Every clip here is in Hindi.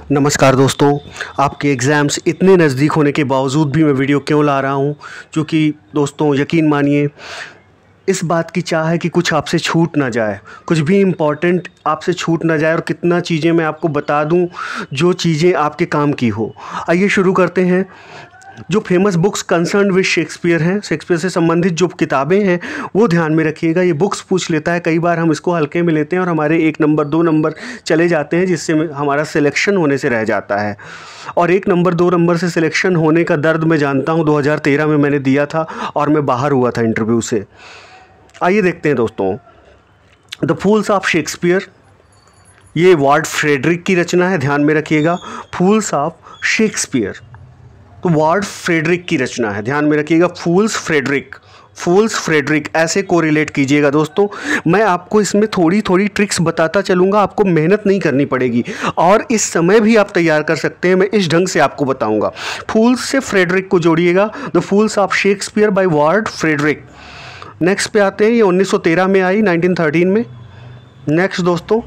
नमस्कार दोस्तों, आपके एग्ज़ाम्स इतने नज़दीक होने के बावजूद भी मैं वीडियो क्यों ला रहा हूँ? क्योंकि दोस्तों यकीन मानिए, इस बात की चाह है कि कुछ आपसे छूट ना जाए, कुछ भी इम्पॉर्टेंट आपसे छूट ना जाए और कितना चीज़ें मैं आपको बता दूँ जो चीज़ें आपके काम की हो। आइए शुरू करते हैं। जो famous books concern with Shakespeare हैं, शेक्सपियर से संबंधित जो किताबें हैं वो ध्यान में रखिएगा। ये बुक्स पूछ लेता है, कई बार हम इसको हल्के में लेते हैं और हमारे 1 नंबर 2 नंबर चले जाते हैं, जिससे हमारा सिलेक्शन होने से रह जाता है। और 1 नंबर 2 नंबर से सिलेक्शन होने का दर्द मैं जानता हूँ, 2013 में मैंने दिया था और मैं बाहर हुआ था इंटरव्यू से। आइए देखते हैं दोस्तों, द फूल्स ऑफ शेक्सपियर, ये वार्ड फ्रेडरिक की रचना है, ध्यान में रखिएगा। फूल्स ऑफ शेक्सपियर तो वार्ड फ्रेडरिक की रचना है, ध्यान में रखिएगा। फूल्स फ्रेडरिक ऐसे कोरिलेट कीजिएगा दोस्तों। मैं आपको इसमें थोड़ी थोड़ी ट्रिक्स बताता चलूँगा, आपको मेहनत नहीं करनी पड़ेगी और इस समय भी आप तैयार कर सकते हैं। मैं इस ढंग से आपको बताऊँगा। फूल्स से फ्रेडरिक को जोड़िएगा, the fools of Shakespeare by Ward Frederick. Next पे आते हैं, ये 1913 में आई, 1913 में। नेक्स्ट दोस्तों,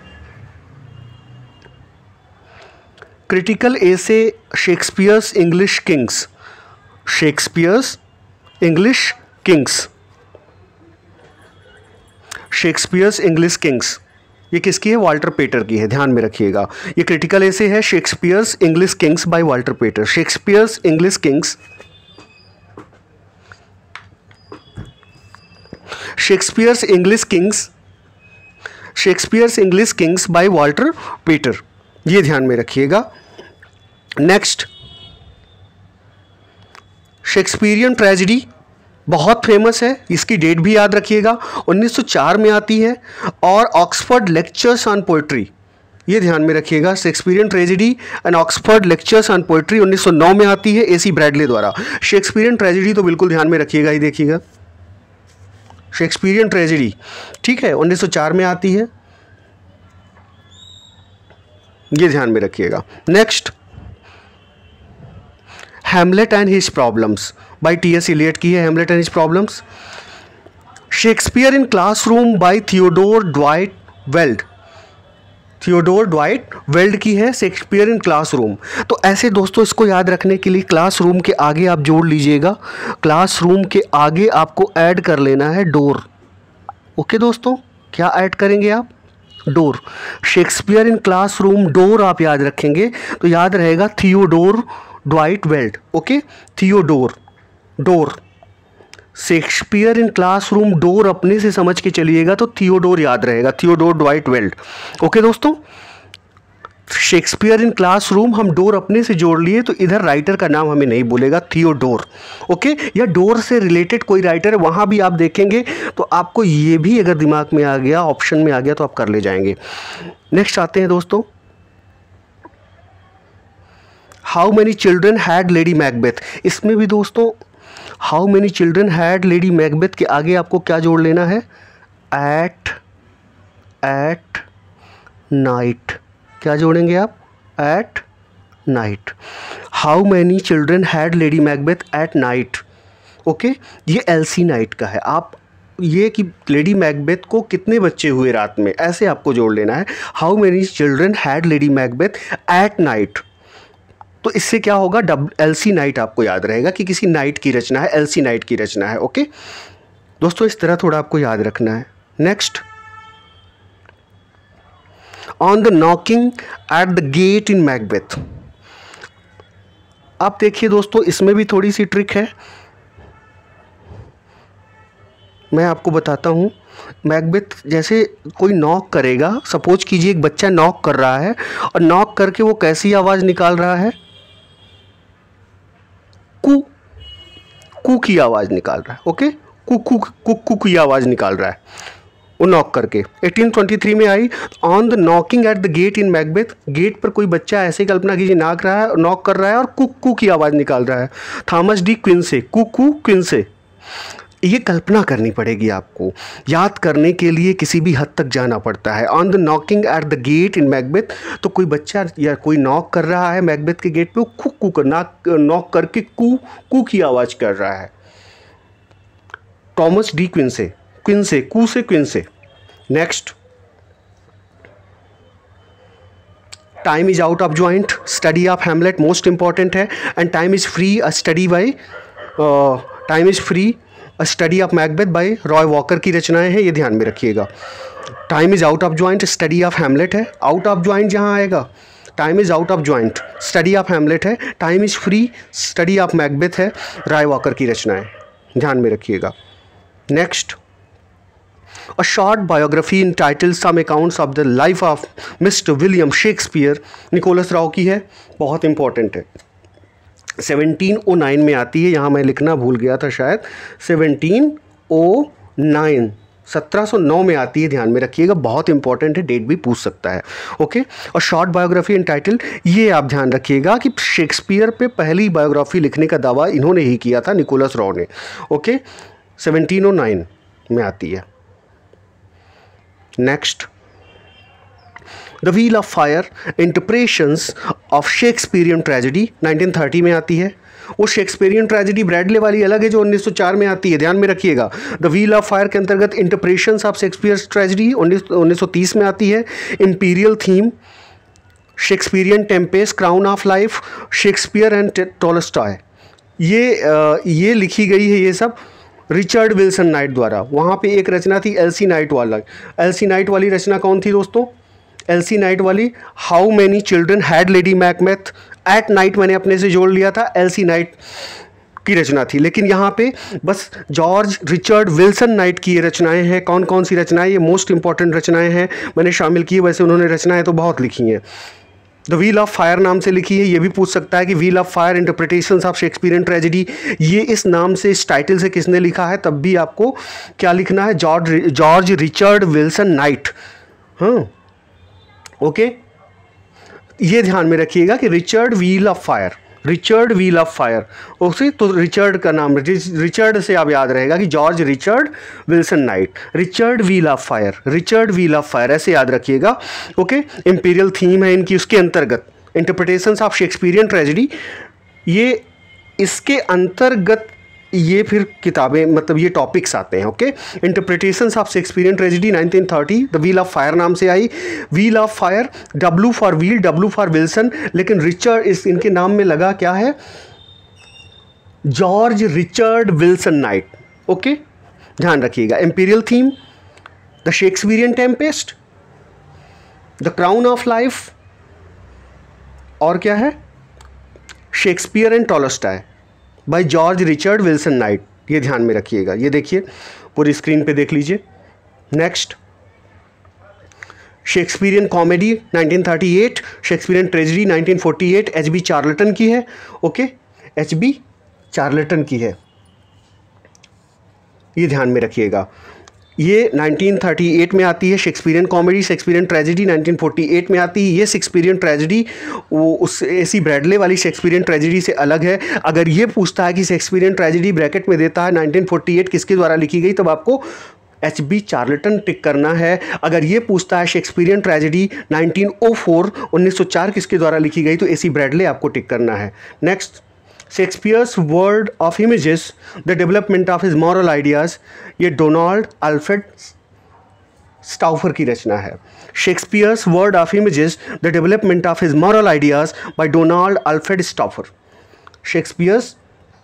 critical essay Shakespeare's English kings, Shakespeare's English kings, Shakespeare's English kings, ये किसकी है? वाल्टर पेटर की है, ध्यान में रखिएगा। ये क्रिटिकल एसे है Shakespeare's English kings by Walter Pater. Shakespeare's English kings, Shakespeare's English kings, Shakespeare's English kings by Walter Pater, ये ध्यान में रखिएगा। नेक्स्ट, शेक्सपियरियन ट्रेजेडी बहुत फेमस है, इसकी डेट भी याद रखिएगा, 1904 में आती है। और ऑक्सफोर्ड लेक्चर्स ऑन पोइट्री, ये ध्यान में रखिएगा। Shakespearean tragedy and Oxford lectures on poetry 1909 में आती है, एसी ब्रैडले द्वारा। शेक्सपियरियन ट्रेजेडी तो बिल्कुल ध्यान में रखिएगा ही, देखिएगा। शेक्सपियरियन ट्रेजेडी, ठीक है, 1904 में आती है, ये ध्यान में रखिएगा। Next, Hamlet and his problems by T S. Eliot की है, Hamlet and his problems. Shakespeare in classroom by Theodore Dwight Weld, Theodore Dwight Weld की है शेक्सपियर इन क्लासरूम। तो ऐसे दोस्तों इसको याद रखने के लिए क्लासरूम के आगे आप जोड़ लीजिएगा, क्लासरूम के आगे आपको ऐड कर लेना है डोर। ओके दोस्तों, क्या ऐड करेंगे आप? Door. Shakespeare in classroom, door आप याद रखेंगे तो याद रहेगा Theodore Dwight Weld. Okay, Theodore, door. Shakespeare in classroom, door अपने से समझ के चलिएगा तो थियोडोर याद रहेगा, थियोडोर ड्वाइट वेल्ड। ओके दोस्तों, शेक्सपियर इन क्लासरूम, हम डोर अपने से जोड़ लिए तो इधर राइटर का नाम हमें नहीं बोलेगा, थियोडोर। ओके, या डोर से रिलेटेड कोई राइटर है वहाँ भी आप देखेंगे तो आपको ये भी अगर दिमाग में आ गया, ऑप्शन में आ गया तो आप कर ले जाएंगे। नेक्स्ट आते हैं दोस्तों, how many children had Lady Macbeth. इसमें भी दोस्तों how many children had Lady Macbeth के आगे आपको क्या जोड़ लेना है? At night. क्या जोड़ेंगे आप? At night. How many children had Lady Macbeth at night. Okay, ये एल्सी नाइट का है। आप ये कि लेडी मैकबेथ को कितने बच्चे हुए रात में, ऐसे आपको जोड़ लेना है। How many children had Lady Macbeth at night. तो इससे क्या होगा? एल्सी नाइट आपको याद रहेगा कि किसी नाइट की रचना है, एल्सी नाइट की रचना है। ओके दोस्तों, इस तरह थोड़ा आपको याद रखना है। Next, on the knocking at the gate in Macbeth. आप देखिए दोस्तों, इसमें भी थोड़ी सी ट्रिक है, मैं आपको बताता हूँ। मैकबेथ जैसे कोई नॉक करेगा, सपोज कीजिए एक बच्चा नॉक कर रहा है और नॉक करके वो कैसी आवाज़ निकाल रहा है? कू, कू की आवाज़ निकाल रहा है। ओके, कू कू कू कू की आवाज़ निकाल रहा है वो नॉक करके। 1823 में आई, on the knocking at the gate in Macbeth. Gate पर कोई बच्चा ऐसे कल्पना कीजिए नॉक कर रहा है और कू कू की आवाज़ निकाल रहा है। थॉमस डी क्विंसे, कू कू क्विंसे। ये कल्पना करनी पड़ेगी आपको, याद करने के लिए किसी भी हद तक जाना पड़ता है। On the knocking at the gate in Macbeth, तो कोई बच्चा या कोई नॉक कर रहा है मैकबेथ के गेट पे, वो कू कू कर नॉक करके कू कू की आवाज़ कर रहा है। थॉमस डी क्विंसे, क्विंसे, कू से क्विंसे। Next, time is out of joint, study of Hamlet most important है, and time is free a study by time is free a study of Macbeth by Roy Walker की रचनाएं हैं, ये ध्यान में रखिएगा। Time is out of joint, study of Hamlet है, आउट ऑफ जॉइंट जहाँ आएगा, time is out of joint, study of Hamlet है, time is free, study of Macbeth है, रॉय वॉकर की रचनाएं, ध्यान में रखिएगा। Next, a short biography entitled some accounts of the life of Mister William Shakespeare, Nicholas Rowe की है, बहुत इंपॉर्टेंट है। 1709 में आती है, यहाँ मैं लिखना भूल गया था शायद, 1709 1709 में आती है, ध्यान में रखिएगा, बहुत इंपॉर्टेंट है, डेट भी पूछ सकता है। ओके, और शॉर्ट बायोग्राफी एंटाइटल, ये आप ध्यान रखिएगा कि शेक्सपियर पे पहली बायोग्राफी लिखने का दावा इन्होंने ही किया था, निकोलस रॉ ने। ओके, 1709 में आती है। Next, the wheel of fire, interpretations of Shakespearean tragedy, 1930 में आती है। वो शेक्सपियरियन ट्रेजेडी ब्रैडले वाली अलग है जो 1904 में आती है, ध्यान में रखिएगा। द व्हील ऑफ फायर के अंतर्गत इंटरप्रेशंस ऑफ शेक्सपियर्स ट्रेजेडी 1930 में आती है। Imperial theme, Shakespearean tempest, crown of life, Shakespeare and Tolstoy, ये लिखी गई है ये सब रिचर्ड विल्सन नाइट द्वारा। वहाँ पे एक रचना थी एल्सी नाइट वाला, एल्सी नाइट वाली रचना कौन थी दोस्तों? एल्सी नाइट वाली how many children had Lady Macbeth at night, मैंने अपने से जोड़ लिया था, एल्सी नाइट की रचना थी। लेकिन यहाँ पे बस जॉर्ज रिचर्ड विल्सन नाइट की ये रचनाएं हैं। कौन कौन सी रचनाएं? ये मोस्ट इंपॉर्टेंट रचनाएं हैं, मैंने शामिल की। वैसे उन्होंने रचनाएं तो बहुत लिखी हैं। द व्हील ऑफ फायर नाम से लिखी है, ये भी पूछ सकता है कि wheel of fire interpretations of Shakespearean tragedy, ये इस नाम से, इस टाइटल से किसने लिखा है? तब भी आपको क्या लिखना है? George Richard Wilson Knight. हाँ, ओके, ये ध्यान में रखिएगा कि Richard wheel of fire, Richard wheel of fire, okay. तो रिचर्ड का नाम, रिचर्ड से आप याद रहेगा कि George Richard Wilson Knight, Richard wheel of fire, Richard wheel of fire, ऐसे याद रखिएगा। ओके, इंपीरियल थीम है इनकी, उसके अंतर्गत इंटरप्रिटेशंस ऑफ शेक्सपियरियन ट्रेजेडी, ये इसके अंतर्गत ये फिर किताबें, मतलब ये टॉपिक्स आते हैं। Okay, interpretations of Shakespearean tragedy 1930, the wheel of fire नाम से आई। Wheel of fire, W for wheel, W for Wilson, लेकिन रिचर्ड इनके नाम में लगा क्या है? George Richard Wilson Knight. Okay, ध्यान रखिएगा। Imperial theme, the Shakespearean tempest, the crown of life, और क्या है? Shakespeare and Tolstoy by George Richard Wilson Knight, ये ध्यान में रखिएगा। ये देखिए, पूरी स्क्रीन पे देख लीजिए। Next, Shakespearean comedy 1938, Shakespearean tragedy 1948, H B. Charlton की है। Okay, HB. चार्लटन की है, ये ध्यान में रखिएगा। ये 1938 में आती है शेक्सपियरियन कॉमेडी। शेक्सपियरियन ट्रेजेडी 1948 में आती है। ये शेक्सपियरियन ट्रेजेडी वो उस एसी ब्रैडले वाली शेक्सपियरियन ट्रेजेडी से अलग है। अगर ये पूछता है कि शेक्सपियरियन ट्रेजेडी ब्रैकेट में देता है 1948 किसके द्वारा लिखी गई, तब आपको एच.बी. चार्लटन टिक करना है। अगर ये पूछता है शेक्सपियरियन ट्रेजेडी 1904 किसके द्वारा लिखी गई, तो एसी ब्रैडले आपको टिक करना है। Next, Shakespeare's world of images, the development of his moral ideas, ये डोनाल्ड अल्फ्रेड स्टाउफर की रचना है। Shakespeare's world of images, the development of his moral ideas by Donald Alfred Stauffer. Shakespeare's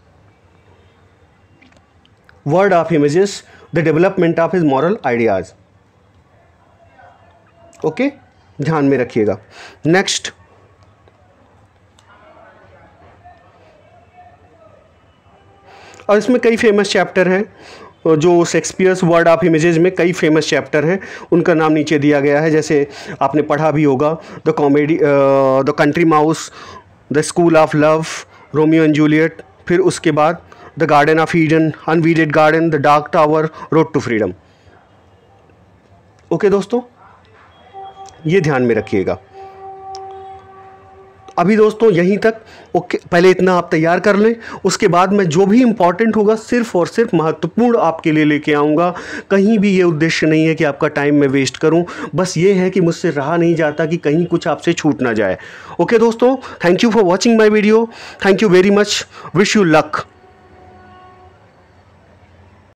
world of images, the development of his moral ideas. Okay, ध्यान में रखिएगा। नेक्स्ट, और इसमें कई फेमस चैप्टर हैं जो शेक्सपियर्स वर्ल्ड ऑफ इमेजेस में कई फेमस चैप्टर हैं, उनका नाम नीचे दिया गया है। जैसे आपने पढ़ा भी होगा, the comedy, the country mouse, the school of love, Romeo and Juliet, फिर उसके बाद the garden of Eden, unweeded garden, the dark tower, road to freedom. Okay दोस्तों, ये ध्यान में रखिएगा। अभी दोस्तों यहीं तक। ओके, पहले इतना आप तैयार कर लें, उसके बाद मैं जो भी इम्पॉर्टेंट होगा सिर्फ और सिर्फ महत्वपूर्ण आपके लिए लेके आऊँगा। कहीं भी ये उद्देश्य नहीं है कि आपका टाइम मैं वेस्ट करूँ, बस ये है कि मुझसे रहा नहीं जाता कि कहीं कुछ आपसे छूट ना जाए। ओके दोस्तों, thank you for watching my video, thank you very much, wish you luck.